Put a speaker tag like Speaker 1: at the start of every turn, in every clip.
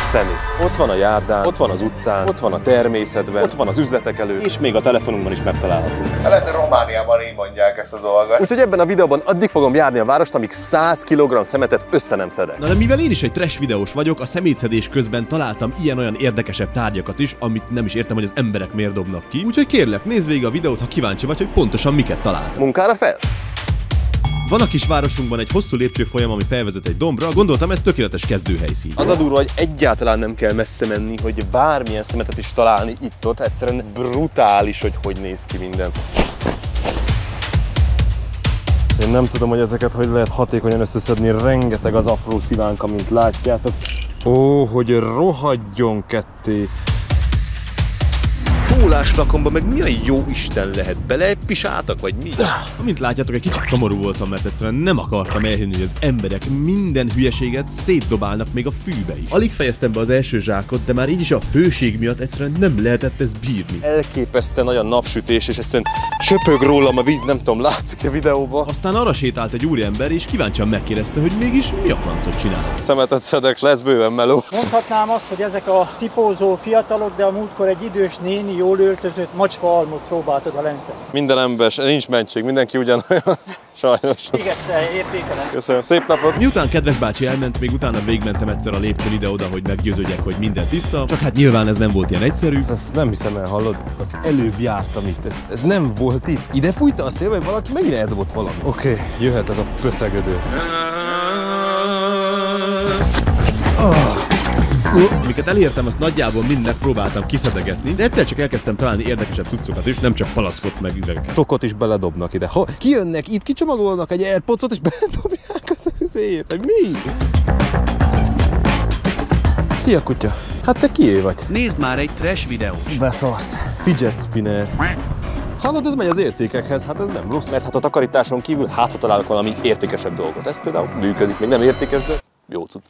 Speaker 1: szemét. Ott van a járdán, ott van az utcán, ott van a természetben, ott van az üzletek előtt, és még a telefonunkban is megtalálhatunk.
Speaker 2: Lehet, hogy Romániában így mondják ezt a dolgot.
Speaker 1: Úgyhogy ebben a videóban addig fogom járni a várost, amíg 100 kg szemetet össze nem szedek.
Speaker 3: Na de mivel én is egy trash videós vagyok, a szemétszedés közben találtam ilyen-olyan érdekesebb tárgyakat is, amit nem is értem, hogy az emberek miért dobnak ki. Úgyhogy kérlek, nézd végig a videót, ha kíváncsi vagy, hogy pontosan miket találtam.
Speaker 1: Munkára fel!
Speaker 3: Van a kis városunkban egy hosszú lépcsőfolyam, ami felvezet egy dombra, gondoltam, ez tökéletes kezdőhelyszín.
Speaker 1: Az a durva, hogy egyáltalán nem kell messze menni, hogy bármilyen szemetet is találni itt-ott. Egyszerűen brutális, hogy néz ki minden. Én nem tudom, hogy ezeket hogy lehet hatékonyan összeszedni, rengeteg az apró szivánk, amint látjátok. Ó, hogy rohadjon ketté! Kólásflakonba meg mi a jó Isten lehet? Belepisáltak, vagy mi?
Speaker 3: Amint látjátok, egy kicsit szomorú voltam, mert egyszerűen nem akartam elhinni, hogy az emberek minden hülyeséget szétdobálnak még a fűbe is. Alig fejeztem be az első zsákot, de már így is a hőség miatt egyszerűen nem lehetett ezt bírni.
Speaker 1: Elképesztően nagy a napsütés, és egyszerűen csöpög rólam a víz, nem tudom, látszik a videóban.
Speaker 3: Aztán arra sétált egy úriember, és kíváncsian megkérdezte, hogy mégis mi a francot csinál.
Speaker 1: Szemetet szedek, lesz bőven meló.
Speaker 4: Mondhatnám azt, hogy ezek a cipózó fiatalok, de a múltkor egy idős néni jól öltözött macska almot próbált oda lenteni.
Speaker 1: Minden ember, nincs mentség, mindenki ugyanolyan. Sajnos.
Speaker 4: Még egyszer értékelem.
Speaker 1: Köszönöm, szép napot!
Speaker 3: Miután kedves bácsi elment, még utána végigmentem egyszer a lépcsőn ide-oda, hogy meggyőződjek, hogy minden tiszta. Csak hát nyilván ez nem volt ilyen egyszerű.
Speaker 1: Ezt nem hiszem el, hallod? Az előbb jártam itt, ez nem volt itt. Ide fújta a szél, vagy valaki megint eldobott valami. Oké, jöhet ez a pöcegödő.
Speaker 3: Amiket elértem, azt nagyjából mind megpróbáltam kiszedegetni, de egyszer csak elkezdtem találni érdekesebb cuccokat is, nem csak palackot meg üvegeket.
Speaker 1: Tokot is beledobnak ide. Ha kijönnek itt, kicsomagolnak egy AirPods-ot és beledobják azt a széjét, hogy mi? Szia kutya! Hát te kié vagy?
Speaker 5: Nézd már egy trash videós.
Speaker 1: Beszarsz. Fidget spinner. Hallod, ez megy az értékekhez, hát ez nem rossz. Mert hát a takarításon kívül ha találok valami értékesebb dolgot. Ez például működik, még nem értékes, de jó cucc.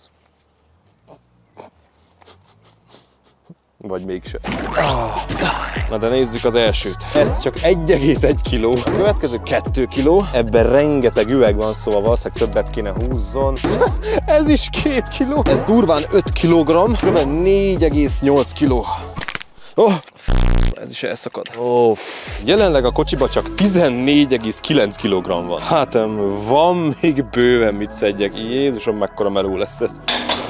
Speaker 1: Vagy mégse. Na de nézzük az elsőt. Ez csak 1,1 kg. A következő 2 kg. Ebben rengeteg üveg van, szóval valószínűleg többet kéne húzzon. Ez is 2 kg. Ez durván 5 kg. Kb. 4,8 kg. Oh, ez is elszakad. Oh, jelenleg a kocsiba csak 14,9 kg van. Hát van még bőven mit szedjek. Jézusom, mekkora meló lesz ez.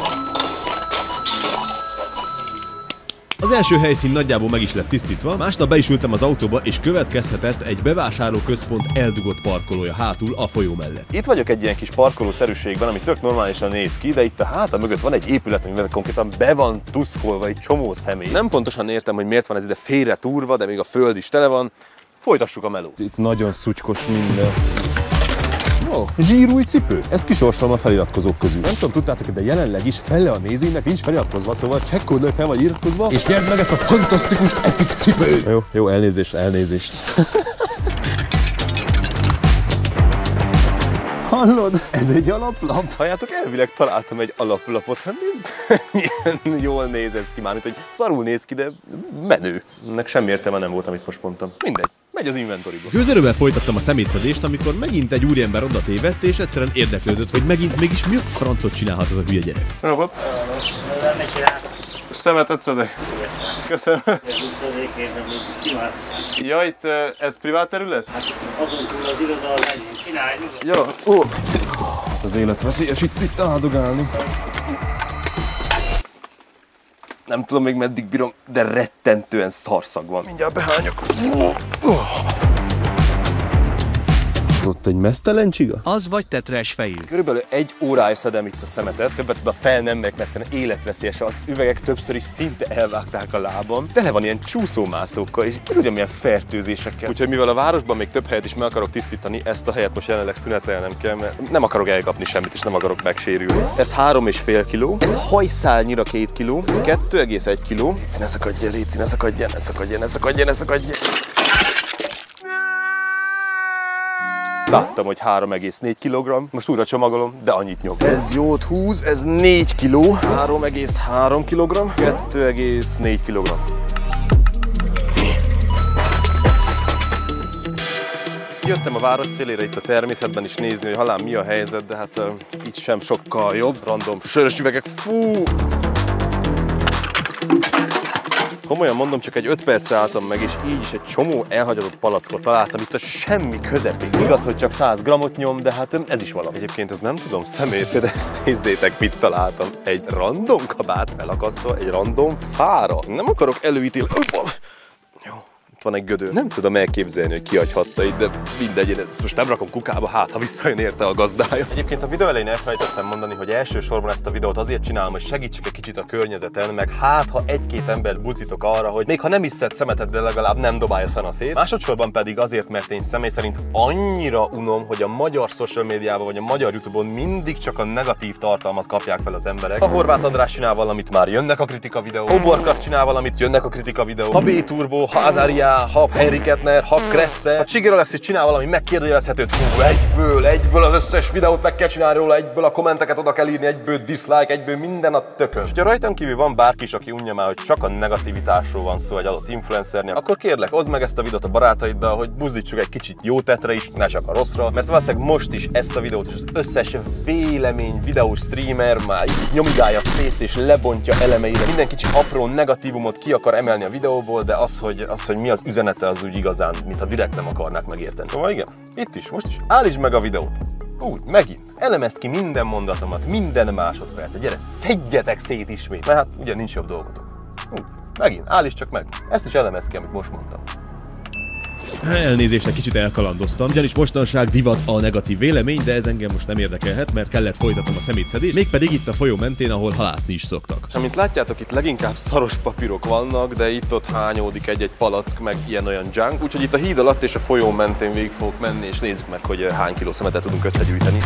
Speaker 3: Az első helyszín nagyjából meg is lett tisztítva, másnap be is ültem az autóba, és következhetett egy bevásárlóközpont eldugott parkolója hátul a folyó mellett. Itt vagyok egy ilyen kis parkolószerűségben, ami tök normálisan néz ki, de itt a háta mögött van egy épület, amivel konkrétan be van tuszkolva egy csomó személy. Nem pontosan értem, hogy miért van ez ide félre túrva, de még a föld is tele van. Folytassuk a melót. Itt nagyon szutykos minden. Oh, zsírúj cipő. Ezt kisorsolom a feliratkozók közül. Nem tudom, tudtátok, de jelenleg is fele a nézőinek nincs feliratkozva, szóval csekkold le, fel vagy iratkozva, és nyerd meg ezt a fantasztikus epic cipőt! Jó, elnézést. Hallod? Ez egy alaplap? Halljátok, elvileg találtam egy alaplapot. Hát nézd, milyen jól néz ez ki, mármint, hogy szarul néz ki, de menő. Ennek semmi értelme nem volt, amit most mondtam. Mindegy. Megy az inventoriba. Gőzerővel folytattam a szemétszedést, amikor megint egy úriember oda tévedt, és egyszerűen érdeklődött, hogy megint mégis mi a francot csinálhat ez a hülye gyerek. Robot. Szemetet szedek. Köszönöm. Ja, itt ez privát terület? Hát azon túl az irodalom, csinálj. Jó. Az élet veszélyes itt áldogálni. Nem tudom még meddig bírom, de rettentően szarszag van. Mindjárt behányok. Ott egy meztelen csiga?
Speaker 5: Az vagy te trash fejű.
Speaker 1: Körülbelül 1 óráig szedem itt a szemetet, többet oda fel nem megyek, mert egyszerűen életveszélyes. Az üvegek többször is szinte elvágták a lábam. Tele van ilyen csúszómászókkal, és tudja milyen fertőzésekkel. Úgyhogy mivel a városban még több helyet is meg akarok tisztítani, ezt a helyet most jelenleg szünetelnem kell, mert nem akarok elkapni semmit, és nem akarok megsérülni. Ez 3,5 kg, ez hajszálnyira 2 kg, 2,1 kg. Ne szakadjen, léci, ne szakadjen. Láttam, hogy 3,4 kg, most újra csomagolom, de annyit nyom. Ez jót húz, ez 4 kg, 3,3 kg, 2,4 kg. Jöttem a város szélére itt a természetben is nézni, hogy halán mi a helyzet, de hát itt sem sokkal jobb. Random sörös üvegek, fú! Komolyan mondom, csak egy 5 percre álltam meg, és így is egy csomó elhagyatott palackot találtam itt a semmi közepén. Igaz, hogy csak 100 grammot nyom, de hát ez is valami. Egyébként ez nem tudom szemét, de ezt nézzétek, mit találtam. Egy random kabát felakasztva egy random fára. Nem akarok előítélni. Jó. Itt van egy gödör. Nem tudom elképzelni, hogy kihagyhatta itt, de mindegy, én ezt most nem rakom kukába, hát ha visszajön érte a gazdája. Egyébként a videó elején elfelejtettem mondani, hogy elsősorban ezt a videót azért csinálom, hogy segítsek egy kicsit a környezeten, meg hát ha egy-két embert buzdítok arra, hogy még ha nem is szed szemetet, de legalább nem dobálja szana szét. Másodszorban pedig azért, mert én személy szerint annyira unom, hogy a magyar social médiában vagy a magyar YouTube-on mindig csak a negatív tartalmat kapják fel az emberek. Ha Horváth András csinál valamit, már jönnek a kritika videók. Ha Warcraft csinál valamit, jönnek a kritika videók. Ha B-Turbo, ha Azaria, ha Henry Kettner, ha Kressze, ha Csigir Alexis csinál valami megkérdőjelezhető, egyből az összes videót meg kell csinálni róla, egyből a kommenteket oda kell írni, egyből dislike, egyből minden a tököm. És ha rajtam kívül van bárki is, aki unja már, hogy csak a negativitásról van szó egy adott influencernél, akkor kérlek, oszd meg ezt a videót a barátaiddal, hogy buzdítsuk egy kicsit jó tetre is, ne csak a rosszra, mert valószínűleg most is ezt a videót és az összes vélemény videós streamer már így nyomigálja a space-t és lebontja elemeire. Minden kicsi apró negatívumot ki akar emelni a videóból, de az, hogy mi az üzenete, az úgy igazán, mintha direkt nem akarnák megérteni. Szóval igen, itt is, most is állítsd meg a videót. Úgy, megint. Elemezd ki minden mondatomat, minden másodpercet. Gyere, szedjetek szét ismét, mert hát ugye nincs jobb dolgotok. Úgy, megint, állítsd csak meg. Ezt is elemezd ki, amit most mondtam.
Speaker 3: Elnézést, egy kicsit elkalandoztam, ugyanis mostanság divat a negatív vélemény, de ez engem most nem érdekelhet, mert kellett folytatnom a szemétszedést, mégpedig itt a folyó mentén, ahol halászni is szoktak.
Speaker 1: És amint látjátok, itt leginkább szaros papírok vannak, de itt-ott hányódik egy-egy palack, meg ilyen-olyan junk, úgyhogy itt a híd alatt és a folyó mentén végig fogok menni, és nézzük meg, hogy hány kiló szemetet tudunk összegyűjteni.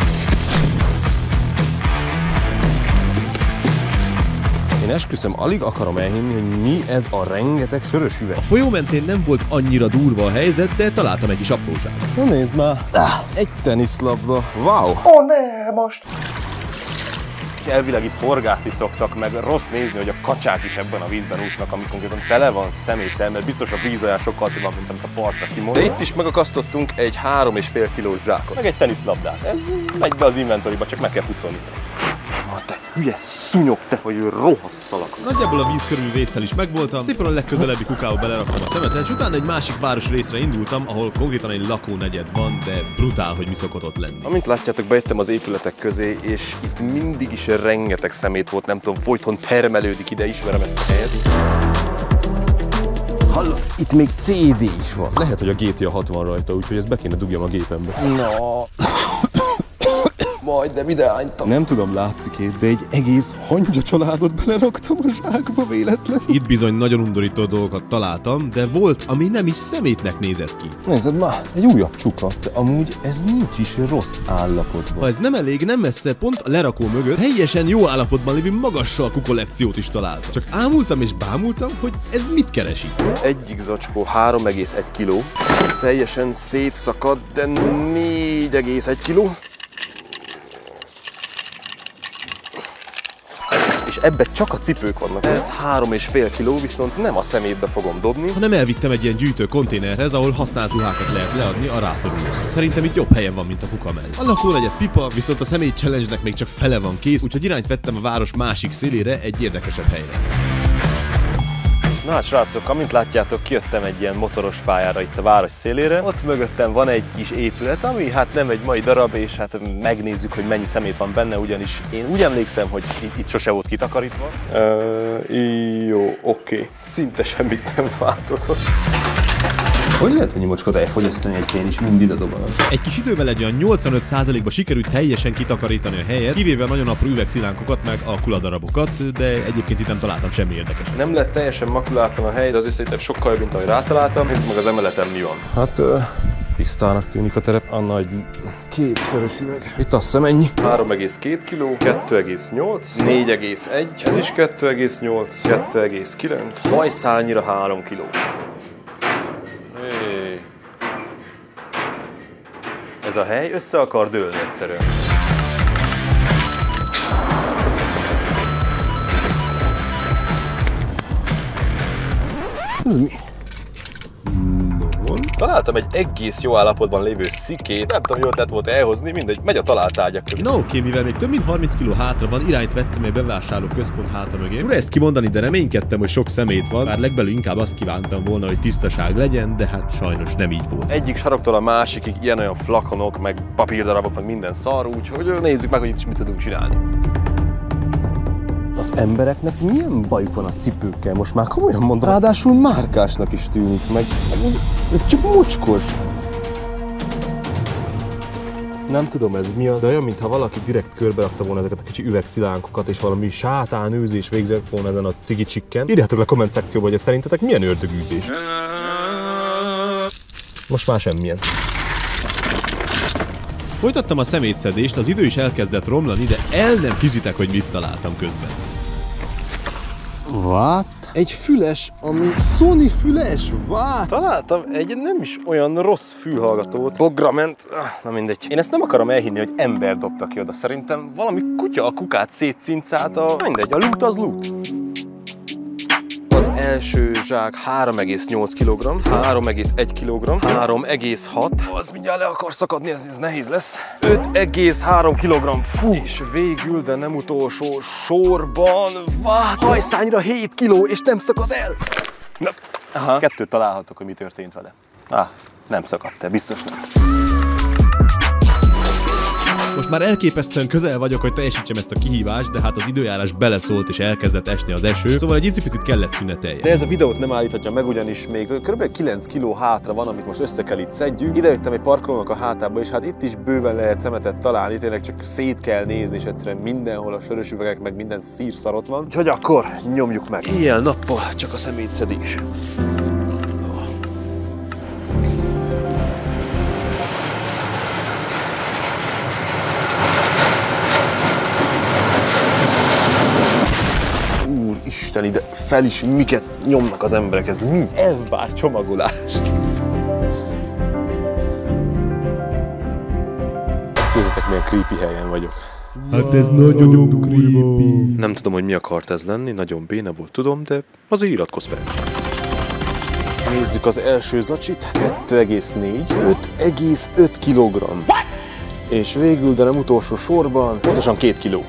Speaker 1: Én esküszöm, alig akarom elhinni, hogy mi ez a rengeteg sörös üveg.
Speaker 3: A folyó mentén nem volt annyira durva a helyzet, de találtam egy kis apróságot.
Speaker 1: Na nézd már! Egy teniszlabda. Wow!
Speaker 2: Ó, ne, most!
Speaker 1: Elvileg itt horgászni szoktak, meg rossz nézni, hogy a kacsák is ebben a vízben úsznak, ami konkrétan tele van szeméttel, mert biztos a víz olyan sokkal több van, mint amit a partra kimond. De itt is megakasztottunk egy 3,5 kilós zsákot. Meg egy teniszlabdát. Ez megy be az inventoryba, csak meg kell pucolni. Te hülye szúnyog, te, hogy rohasszalak.
Speaker 3: Nagyjából a víz körüli résszel is megvoltam, szépen a legközelebbi kukába beleraktam a szemetet, és utána egy másik város részre indultam, ahol konkrétan egy lakónegyed van, de brutál, hogy mi szokott ott lenni.
Speaker 1: Amint látjátok, bejöttem az épületek közé, és itt mindig is rengeteg szemét volt, nem tudom, folyton termelődik ide, ismerem ezt a helyet. Hallod, itt még CD is van. Lehet, hogy a GTA 6 van rajta, úgyhogy ezt be kéne dugjam a gépembe. No. Majdnem ideánytam. Nem tudom, látszik-e, de egy egész hangya családot beleraktam a zsákba véletlenül.
Speaker 3: Itt bizony nagyon undorító dolgokat találtam, de volt, ami nem is szemétnek nézett ki.
Speaker 1: Nézd már, egy újabb csuka, de amúgy ez nincs is rossz állapotban.
Speaker 3: Ha ez nem elég, nem messze, pont a lerakó mögött teljesen jó állapotban lévő magas salkú kollekciót is találtam. Csak ámultam és bámultam, hogy ez mit keres itt.
Speaker 1: Az egyik zacskó 3,1 kiló, teljesen szétszakadt, de 4,1 kiló. És ebben csak a cipők vannak. Ez 3,5 kiló, viszont nem a szemétbe fogom dobni,
Speaker 3: hanem elvittem egy ilyen gyűjtő konténerhez, ahol használt ruhákat lehet leadni a rászorulóknak. Szerintem itt jobb helyen van, mint a kuka mellett. A lakónegyed pipa, viszont a szemét challenge-nek még csak fele van kész, úgyhogy irányt vettem a város másik szélére, egy érdekesebb helyre.
Speaker 1: Na hát srácok, amint látjátok, kijöttem egy ilyen motoros pályára itt a város szélére. Ott mögöttem van egy kis épület, ami hát nem egy mai darab, és hát megnézzük, hogy mennyi szemét van benne, ugyanis én úgy emlékszem, hogy itt sose volt kitakarítva. Jó, oké. Szinte semmit nem változott. Hogy lehet ennyi mocskot elfogyasztani egy helyen is mindig ide dobolod?
Speaker 3: Egy kis idővel egy olyan 85%-ba sikerült teljesen kitakarítani a helyet, kivéve nagyon apró üvegszilánkokat meg a kuladarabokat, de egyébként itt nem találtam semmi érdekes.
Speaker 1: Nem lett teljesen makulátlan a hely, de azért szerintem sokkal jobb, mint ahogy rátaláltam. Nézzük meg az emeleten mi van. Hát tisztának tűnik a terep, a nagy két sörös üveg. Itt azt hiszem ennyi. 3,2 kg, 2,8, 4,1, ez is 2,8, 2,9, hajszálnyira 3 kg. Ez a hely össze akar dőlni egyszerűen. Ez mi? Találtam egy egész jó állapotban lévő szikét, nem tudom, jól volt elhozni, mindegy, megy a talált ágyak közé.
Speaker 3: Na oké, mivel még több mint 30 kg hátra van, irányt vettem egy bevásárló központ háta mögé. Fura ezt kimondani, de reménykedtem, hogy sok szemét van, bár legbelül inkább azt kívántam volna, hogy tisztaság legyen, de hát sajnos nem így volt.
Speaker 1: Egyik saroktól a másikig ilyen-olyan flakonok, meg papírdarabok, meg minden szar, úgyhogy nézzük meg, hogy itt is mit tudunk csinálni. Az embereknek milyen bajuk van a cipőkkel, most már komolyan mondom. Ráadásul márkásnak is tűnik, meg csak mocskos. Nem tudom ez mi az, de olyan, mintha valaki direkt körbe rakta volna ezeket a kicsi üvegszilánkokat, és valami sátánűzés végzett volna ezen a cigicsikken. Írjátok le a komment szekcióba, hogy ez szerintetek milyen ördögűzés. Most már semmilyen.
Speaker 3: Folytattam a szemétszedést, az idő is elkezdett romlani, de el nem hiszitek, hogy mit találtam közben.
Speaker 1: What? Egy füles, ami Sony füles, what? Találtam egy nem is olyan rossz fülhallgatót, Programent, na mindegy. Én ezt nem akarom elhinni, hogy ember dobta ki oda. Szerintem valami kutya a kukát szétcincálta, mindegy, a loot az loot. Az első zsák 3,8 kg, 3,1 kg, 3,6, az mindjárt le akar szakadni, ez nehéz lesz. 5,3 kg, fú, és végül, de nem utolsó sorban, hajszányra 7 kg, és nem szakad el. Na, aha. Kettőt találhatok, hogy mi történt vele. Nem szakadt el, biztos nem.
Speaker 3: Most már elképesztően közel vagyok, hogy teljesítsem ezt a kihívást, de hát az időjárás beleszólt és elkezdett esni az eső, szóval egy icipicit kellett szüneteljen.
Speaker 1: De ez a videót nem állíthatja meg, ugyanis még kb. 9 kg hátra van, amit most össze kell itt szedjük. Ide jöttem egy parkolónak a hátába, és hát itt is bőven lehet szemetet találni, tényleg csak szét kell nézni, és egyszerűen mindenhol a sörös üvegek, meg minden szír ott van. Úgyhogy akkor nyomjuk meg. Éjjel-nappal csak a szemétszedés. Isten, ide fel is miket nyomnak az emberek, ez mi? Elvár csomagolás. Ezt nézzétek, milyen creepy helyen vagyok.
Speaker 3: Hát ez nagyon creepy.
Speaker 1: Nem tudom, hogy mi akart ez lenni, nagyon béna volt, tudom, de azért iratkozz fel. Nézzük az első zacsit. 2,4. 5,5 kg. És végül, de nem utolsó sorban, pontosan 2 kg.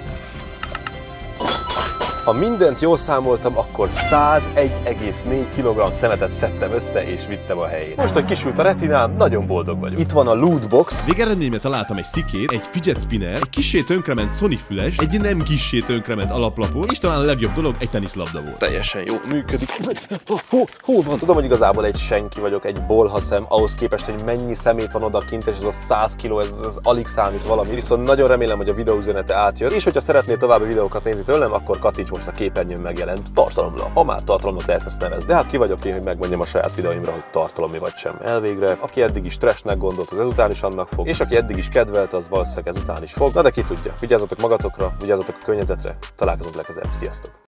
Speaker 1: Ha mindent jól számoltam, akkor 101,4 kg szemetet szedtem össze és vittem a helyén. Most, hogy kisült a retinám, nagyon boldog vagyok. Itt van a loot box.
Speaker 3: Végeredményben találtam egy szikét, egy fidget spinner, egy kissé tönkrement Sony füles, egy nem kissé tönkrement alaplapot, és talán a legjobb dolog egy teniszlabda volt.
Speaker 1: Teljesen jó működik. Hol van? Tudom, hogy igazából egy senki vagyok, egy bolhaszem, ahhoz képest, hogy mennyi szemét van odakint, és ez a 100 kg, ez alig számít valami. Viszont nagyon remélem, hogy a videó üzenete átjött, és hogyha szeretnél további videókat nézni tőlem, akkor kattints most a képernyőn megjelent tartalomra. Ha már tartalomnak lehet ezt nevezni. De hát ki vagyok én, hogy megmondjam a saját videóimra, hogy tartalomi vagy sem. Elvégre, aki eddig is trashnek gondolt, az ezután is annak fog, és aki eddig is kedvelt, az valószínűleg ezután is fog. Na de ki tudja. Vigyázzatok magatokra, vigyázzatok a környezetre. Találkozunk legközelebb. Sziasztok!